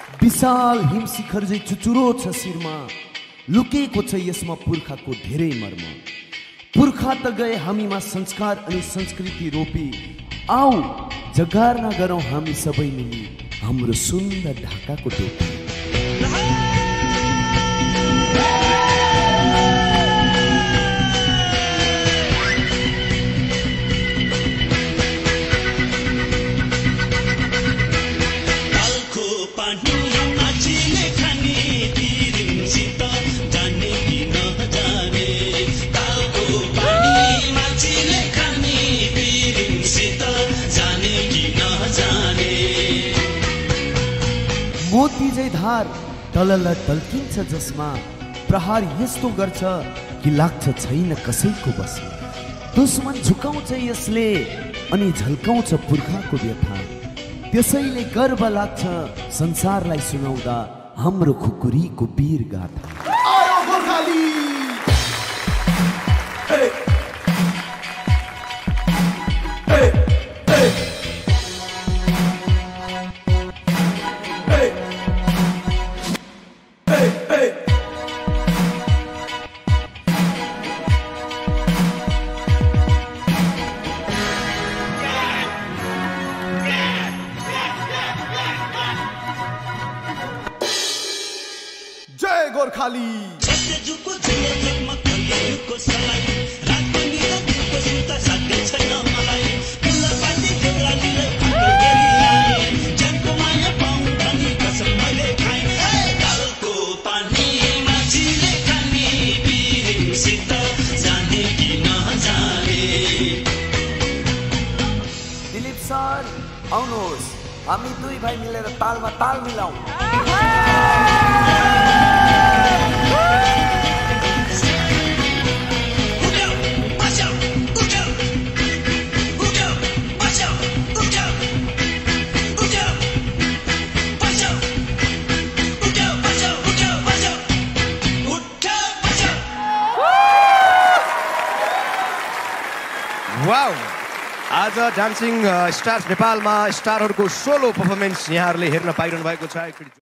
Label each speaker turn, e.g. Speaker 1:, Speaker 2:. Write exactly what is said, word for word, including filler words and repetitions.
Speaker 1: विशाल हिमशिखर जै चुचुरो छ शिरमा, लुकेको छ यसमा पुर्खाको धेरै मर्म। पुर्खा त गए हामीमा संस्कार अनि संस्कृति रोपी, आऊ जगार्ना गरौँ हामी सबै मिली हाम्रो सुन्दर ढाकाको टोपी। मोती जै धार टलल टल्किन्छ जसमा, प्रहार यस्तो गर्छ कि लाग्छ छैन कसैको बसमा। दुश्मन झुकाउँछ यसले अनि झल्काउँछ पुर्खाको व्यथा, त्यसैले गर्व लाग्छ संसारलाई सुनाउँदा हाम्रो खुकुरीको वीर गाथा।
Speaker 2: आयो गोर्खाली हे हे हे जय गोर्खाली।
Speaker 1: दिलीप सर आउनुहोस्, हामी दुई भाइ मिलेर तालमा ताल मिलाउँ।
Speaker 3: वाउ, आज डान्सिङ स्टार्स नेपालमा स्टारहरूको सोलो पर्फर्मेन्स यहाँहरूले हेर्न पाइरहनु भएको छ।